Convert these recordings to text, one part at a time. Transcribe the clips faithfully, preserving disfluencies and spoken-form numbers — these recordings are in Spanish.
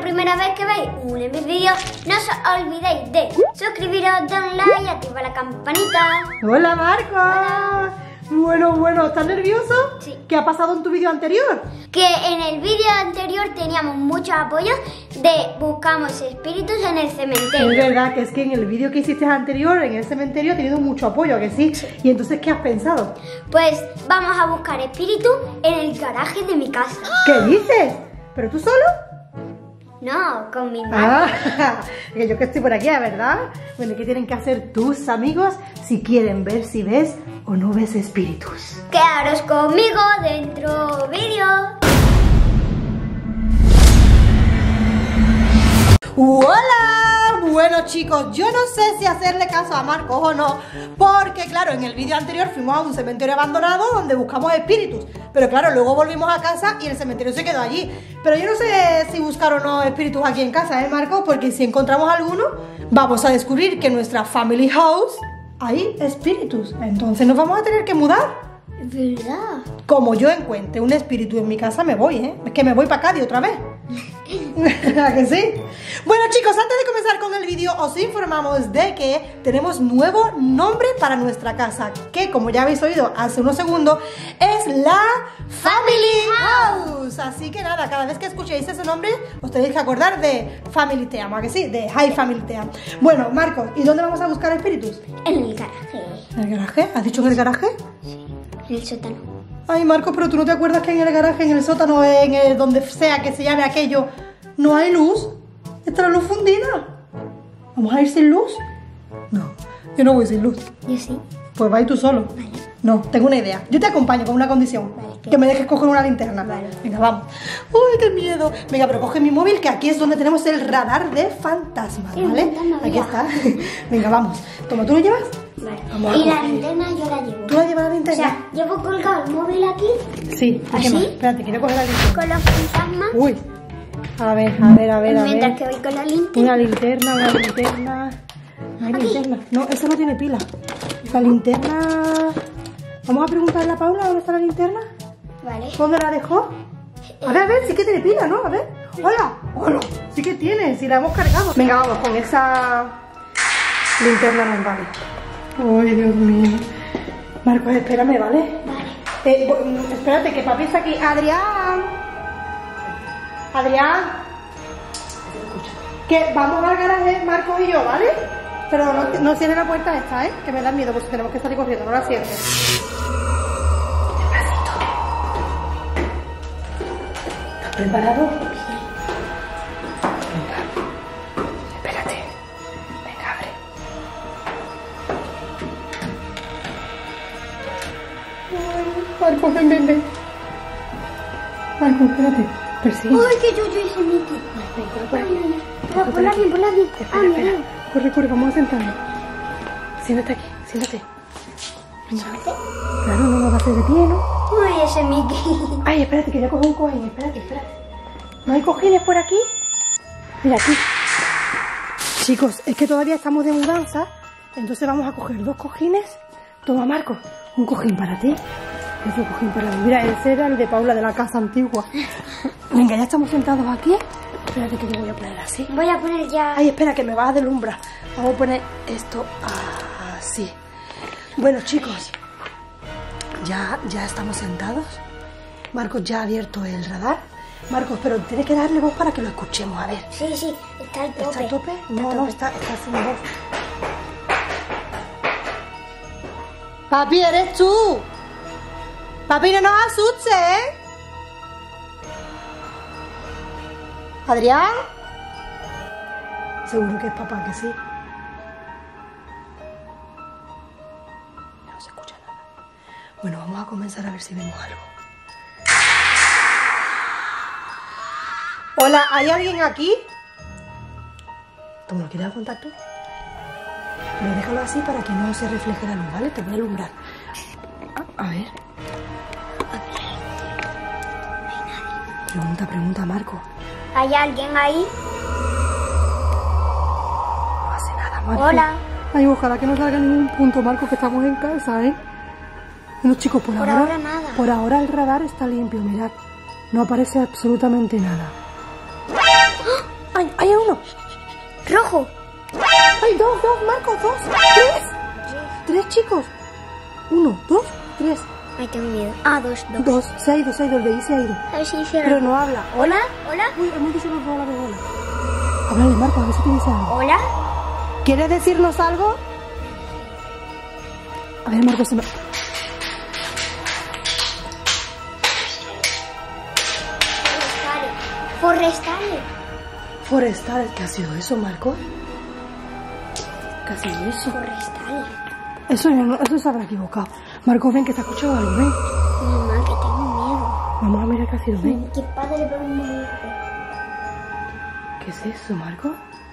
primera vez que veis un vídeo, no os olvidéis de suscribiros, darle like y activar la campanita. Hola, Marco. Hola. Bueno, bueno, ¿estás nervioso? Sí. ¿Qué ha pasado en tu vídeo anterior? Que en el vídeo anterior teníamos muchos apoyos de buscamos espíritus en el cementerio. Es verdad que es que en el vídeo que hiciste anterior, en el cementerio, ha tenido mucho apoyo, ¿a que sí? Sí. ¿Y entonces qué has pensado? Pues vamos a buscar espíritus en el garaje de mi casa. ¿Qué dices? ¿Pero tú solo? No, con mi madre. Ah, que yo que estoy por aquí, ¿verdad? Bueno, ¿qué tienen que hacer tus amigos si quieren ver si ves o no ves espíritus? Quedaros conmigo dentro vídeo. ¡Hola! Bueno, chicos, yo no sé si hacerle caso a Marcos o no, porque claro, en el vídeo anterior fuimos a un cementerio abandonado donde buscamos espíritus, pero claro, luego volvimos a casa y el cementerio se quedó allí. Pero yo no sé si buscar o no espíritus aquí en casa, ¿eh, Marcos? Porque si encontramos alguno, vamos a descubrir que en nuestra family house hay espíritus, entonces nos vamos a tener que mudar. Es verdad. Como yo encuentre un espíritu en mi casa, me voy, ¿eh? Es que me voy para Cádiz otra vez. ¿A que sí? Bueno, chicos, antes de comenzar con el vídeo, os informamos de que tenemos nuevo nombre para nuestra casa, que como ya habéis oído hace unos segundos, es la Family House. Así que nada, cada vez que escuchéis ese nombre, os tenéis que acordar de Family Te Amo, ¿a que sí? De Hi Family Te Amo. Bueno, Marcos, ¿y dónde vamos a buscar espíritus? En el garaje. ¿En el garaje? ¿Has dicho en el garaje? Sí, en el sótano. Ay, Marcos, pero tú no te acuerdas que en el garaje, en el sótano, en el donde sea que se llame aquello, no hay luz. Está la luz fundida. ¿Vamos a ir sin luz? No, yo no voy sin luz. Yo sí. Pues vas tú solo. Vale. No, tengo una idea. Yo te acompaño con una condición. Vale, ¿qué? Que me dejes coger una linterna. Vale. Venga, vamos. Uy, qué miedo. Venga, pero coge mi móvil, que aquí es donde tenemos el radar de fantasmas, El ¿vale? fantasma, Aquí mira. está. Venga, vamos. Toma, ¿tú lo llevas? Vale. Vamos a Y la coger. linterna yo la llevo. ¿Tú la llevas la O linterna? sea, llevo colgado el móvil aquí Sí. ¿y qué ¿así? más? Espérate, quiero coger la linterna. con los fantasmas. Uy. A ver, a ver, a ver, a Mientras ver. que voy con la linterna. Una linterna, una linterna. No hay Aquí. linterna. No, eso no tiene pila. La linterna. Vamos a preguntarle a Paula dónde está la linterna. Vale. ¿Dónde la dejó? A ver, a ver, sí que tiene pila, ¿no? A ver. Hola, hola. Sí que tiene, si la hemos cargado. Venga, vamos con esa linterna normal. Ay, Dios mío. Marcos, espérame, ¿vale? Vale. Eh, bo- espérate, que papi está aquí. Adrián. Adrián. Que vamos al garaje, Marcos y yo, ¿vale? Pero no, no cierres la puerta esta, ¿eh? Que me da miedo, pues tenemos que salir corriendo, no la cierres. ¿Estás preparado? Venga. Espérate. Venga, abre. Ay, Marcos, ven, ven, ven. Marcos, espérate. Persigue. Uy, que yo, yo hice Mickey. Venga, por aquí. Por, por aquí, por aquí. Ah, Espera, mira. espera. Corre, corre, vamos a sentarnos. Siéntate aquí, siéntate. Venga. Claro, no nos va a hacer de pie, ¿no? Uy, ese Mickey. Ay, espérate, que ya cojo un cojín. Espérate, espérate. ¿No hay cojines por aquí? Mira, aquí. Chicos, es que todavía estamos de mudanza. Entonces vamos a coger dos cojines. Toma, Marco, un cojín para ti. Otro cojín para mí. Mira, ese era el de Paula de la casa antigua. Venga, ya estamos sentados aquí. Espérate que te voy a poner así. Voy a poner ya. Ay, espera, que me vas a deslumbrar. Vamos a poner esto así. Bueno, chicos, ya, ya estamos sentados. Marcos ya ha abierto el radar. Marcos, pero tienes que darle voz para que lo escuchemos. A ver. Sí, sí, está al tope. ¿Está a tope? Está No, a no, tope. está, está sin voz. Papi, eres tú. Papi, no nos asustes, ¿eh? ¿Adrián? Seguro que es papá, que sí. No se escucha nada. Bueno, vamos a comenzar a ver si vemos algo. Hola, ¿hay alguien aquí? ¿Tú me lo quieres contar tú? Pero déjalo así para que no se refleje la luz, ¿vale? Te voy a alumbrar. A, a ver. Pregunta, pregunta, Marco. ¿Hay alguien ahí? No hace nada, Marco. Hola. Ay, ojalá que no salga ningún punto, Marco, que estamos en casa, ¿eh? Bueno, chicos, por, Por ahora, ahora nada. Por ahora el radar está limpio, mirad. No aparece absolutamente nada. ¡Ay, ahí hay uno! Rojo. ¡Ay, dos, dos, Marcos, dos! ¡Tres! ¡Tres, chicos! Uno, dos, tres. Ay, tengo miedo. Ah, dos, dos. Dos. Se ha ido, se ha ido, el de ahí se ha ido. A ver si dice Pero algo. no habla. Hola, hola, Uy, hemos dicho los dos a la vez, hola. Háblale, Marcos, a ver si te dice algo. hola. ¿Quieres decirnos algo? A ver, Marcos, se me... Forestales. Forestales. Forestal, ¿qué ha sido eso, Marcos? ¿Qué ha sido eso? Forestales. Eso, ya no- eso se habrá equivocado. Marcos, ven, que te ha escuchado algo, ven. Mamá, que tengo miedo. Vamos a mirar qué ha sido, ven. ¿Qué padre le pega un momento? ¿Qué es eso, Marcos?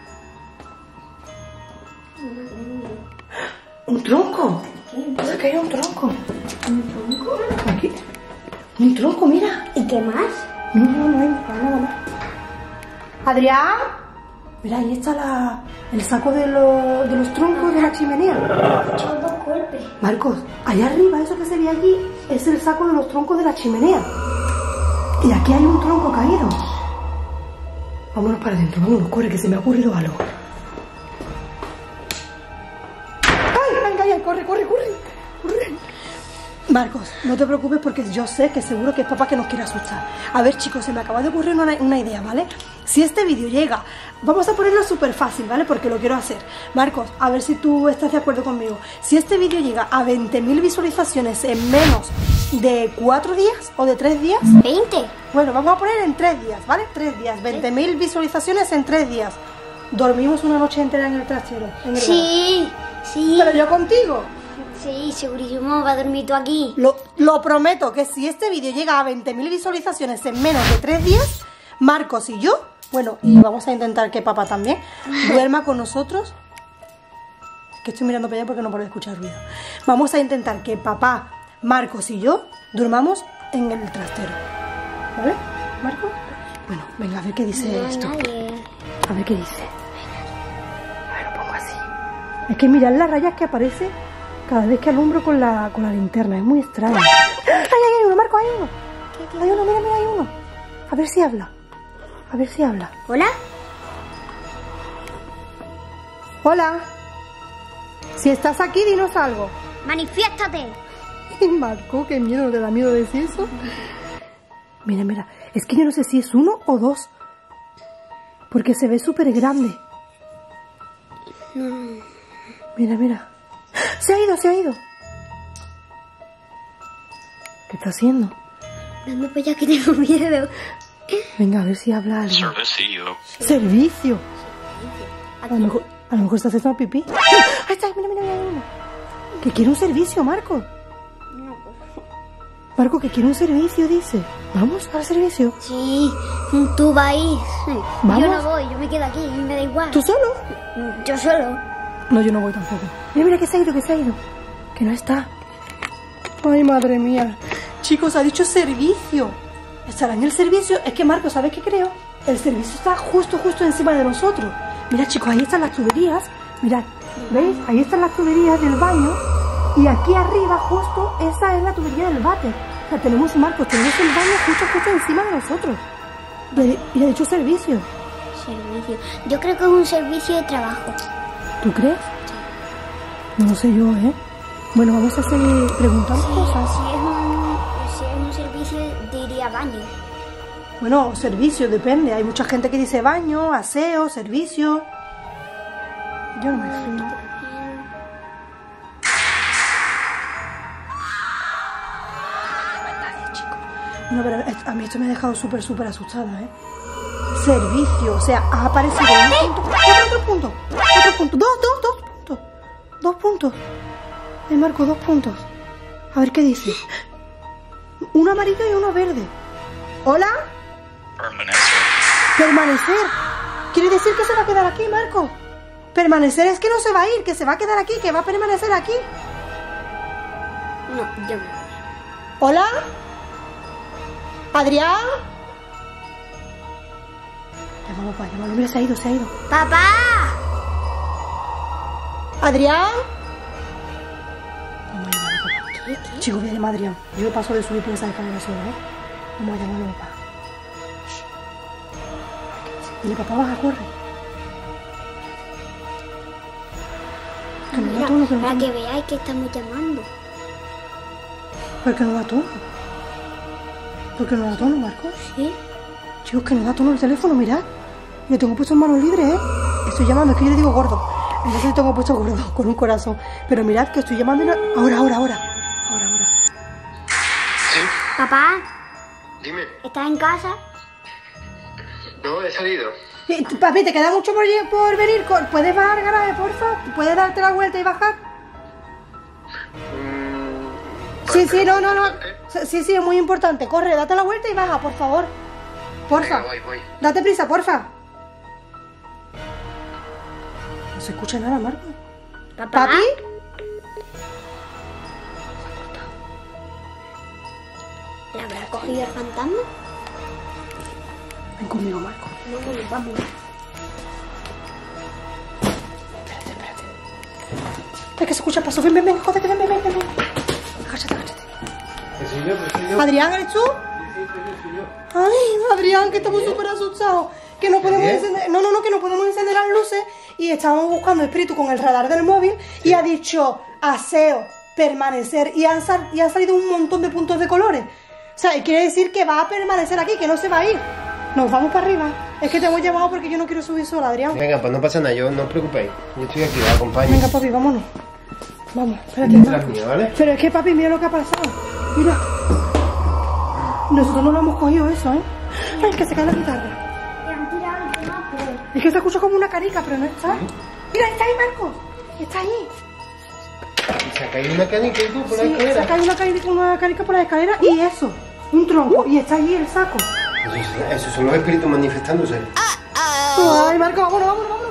¿Un tronco? ¿Se ha caído un tronco? ¿Un tronco? Aquí. Un tronco, mira. ¿Y qué más? No, no, no hay nada más. Adrián. Mira, ahí está la, el saco de, lo- de los troncos de la chimenea. He hecho dos golpes. Marcos, allá arriba, eso que se ve allí, es el saco de los troncos de la chimenea. Y aquí hay un tronco caído. Vámonos para adentro, vámonos, corre, que se me ha ocurrido algo. ¡Ay, ay, ay, ay! ¡Corre, corre, corre! ¡Corre! Marcos, no te preocupes porque yo sé que seguro que es papá que nos quiere asustar. A ver, chicos, se me acaba de ocurrir una, una idea, ¿vale? Si este vídeo llega, vamos a ponerlo súper fácil, ¿vale? Porque lo quiero hacer. Marcos, a ver si tú estás de acuerdo conmigo. Si este vídeo llega a veinte mil visualizaciones en menos de cuatro días o de tres días, ¿veinte? bueno, vamos a poner en tres días, ¿vale? tres días, veinte mil visualizaciones en tres días. Dormimos una noche entera en el trastero. En el Sí, sí. bar. Pero yo contigo. Sí, segurísimo va a dormir tú aquí. Lo, lo prometo que si este vídeo llega a veinte mil visualizaciones en menos de tres días, Marcos y yo, bueno, y vamos a intentar que papá también, duerma con nosotros. Que estoy mirando para allá porque no puedo escuchar ruido. Vamos a intentar que papá, Marcos y yo durmamos en el trastero. ¿Vale, Marcos? Bueno, venga, a ver qué dice No hay esto. nadie. A ver qué dice. A ver, lo pongo así. Es que mirad las rayas que aparece cada vez que alumbro con la, con la linterna. Es muy extraño. ¡Ay, ay, hay uno, Marco! ¡Hay uno! Hay uno, mira, mira, hay uno. A ver si habla. A ver si habla. ¿Hola? Hola. Si estás aquí, dinos algo. ¡Manifiéstate! Marco, qué miedo, ¿no te da miedo decir eso? Mira, mira. Es que yo no sé si es uno o dos. Porque se ve súper grande. Mira, mira. Se ha ido, se ha ido. ¿Qué está haciendo? Dame pues ya que tengo miedo. Venga, a ver si habla algo. Servicio. Servicio. A lo mejor, a lo mejor está haciendo pipí. Ahí está, mira, mira, mira, mira. Que quiere un servicio, Marco. Marco, que quiere un servicio, dice. ¿Vamos al servicio? Sí, tú vas ahí. ¿Vamos? Yo no voy, yo me quedo aquí, me da igual. ¿Tú solo? Yo solo. No, yo no voy tampoco. Mira, mira, que se ha ido, que se ha ido. Que no está. Ay, madre mía. Chicos, ha dicho servicio. ¿Estará en el servicio? Es que, Marco, ¿sabes qué creo? El servicio está justo, justo encima de nosotros. Mira, chicos, ahí están las tuberías. Mirad, ¿veis? Ahí están las tuberías del baño. Y aquí arriba, justo, esa es la tubería del váter. O sea, tenemos, Marcos, tenemos el baño justo, justo encima de nosotros. Y, y ha dicho servicio. Servicio. Yo creo que es un servicio de trabajo. ¿Tú crees? No lo sé yo, ¿eh? Bueno, vamos a seguir preguntando Sí, cosas. si es un, si es un servicio, diría baño. Bueno, servicio, depende. Hay mucha gente que dice baño, aseo, servicio. Yo no me fío. Bueno, pero a mí esto me ha dejado súper, súper asustada, ¿eh? Servicio, o sea, ha aparecido un punto, otro punto, otro punto, dos, dos, dos puntos, dos puntos. Me marco dos puntos. A ver qué dice. Uno amarillo y uno verde. ¿Hola? Permanecer. Permanecer. Quiere decir que se va a quedar aquí, Marco. Permanecer es que no se va a ir, que se va a quedar aquí, que va a permanecer aquí. No, yo no. ¿Hola? ¿Adrián? Llámalo, papá, llámalo. Mira, se ha ido, se ha ido. ¡Papá! ¿Adrián? Vamos a llamarlo, papá. ¿Qué, qué? Chico, voy a llamar a Adrián. Yo paso de subir por esa escalera sola, ¿eh? Vamos a llamarlo, papá. Dile, papá, baja, corre. Que no da Mira, tono, que no da para tono. que veáis que estamos llamando. ¿Por qué no da tono? ¿Por qué no da tono, Marcos? ¿Sí? Chicos, que no da tono el teléfono, mirad. Lo tengo puesto en manos libres, ¿eh? Estoy llamando, es que yo le digo gordo. Entonces lo tengo puesto gordo, con un corazón. Pero mirad que estoy llamando y no... Ahora, ahora, ahora. Ahora, ahora. Sí, Papá, dime. ¿estás en casa? No, he salido. Eh, Papi, ¿te queda mucho por, por venir? ¿Puedes bajar, garaje, porfa? ¿Puedes darte la vuelta y bajar? Mm, Sí, vale, sí, pero no, no, no. importante. Sí, sí, es muy importante. Corre, date la vuelta y baja, por favor. Porfa. Venga, voy, voy. Date prisa, porfa. No se escucha nada, Marco. Papá. ¿Papi? ¿Le habrá cogido el fantasma? Ven conmigo, Marco. Vámonos, vámonos. Espérate, espérate. Es que se escucha el paso. Ven, ven, ven, jódete, ven, ven, ven, ven. Agáchate, agáchate. Que soy yo, que soy yo. Adrián, ¿eres tú? Sí, sí, soy yo, soy yo. Ay, Adrián, que estamos súper asustados. Que no podemos ¿Bien? encender... No, no, no, que no podemos encender las luces. Y estábamos buscando espíritu con el radar del móvil. Y ha dicho aseo, permanecer. Y han, sal- y han salido un montón de puntos de colores. O sea, quiere decir que va a permanecer aquí, que no se va a ir. Nos vamos para arriba. Es que te hemos llamado porque yo no quiero subir sola, Adrián. Venga, pues no pasa nada, yo no os preocupéis. Yo estoy aquí, os acompaño. Venga, papi, vámonos. Vamos, espérate. Detrás Marco. mía, ¿vale? Pero es que, papi, mira lo que ha pasado. Mira. Nosotros no lo hemos cogido eso, ¿eh? Ay, que se cae la guitarra. Le han tirado el tema, pero... Es que se escucha como una carica, pero no está. Mira, está ahí, Marco. Está ahí. Y se ha caído una canica y tú por la Sí, se escalera. ha caído una carica, una carica por la escalera y eso. Un tronco. Y está allí el saco. Esos, esos son los espíritus manifestándose. Ay, Marco, vámonos, vámonos, vámonos.